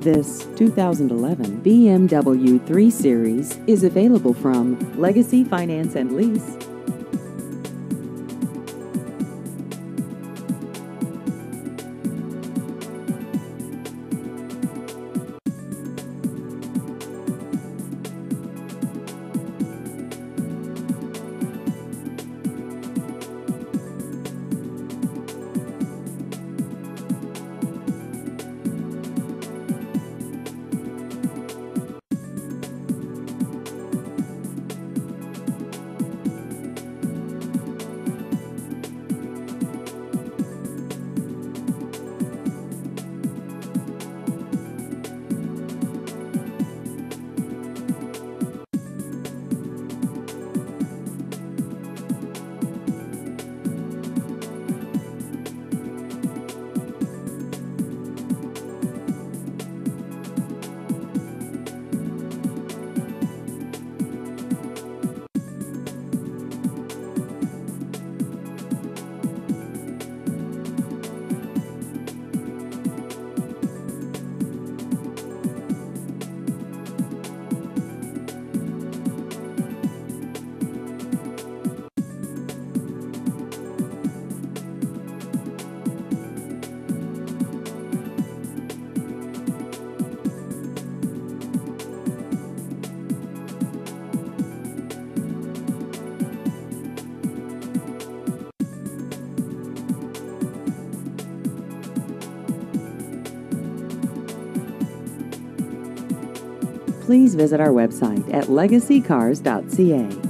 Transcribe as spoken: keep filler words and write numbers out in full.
This two thousand eleven B M W three Series is available from Legacy Finance and Lease. Please visit our website at legacy cars dot c a.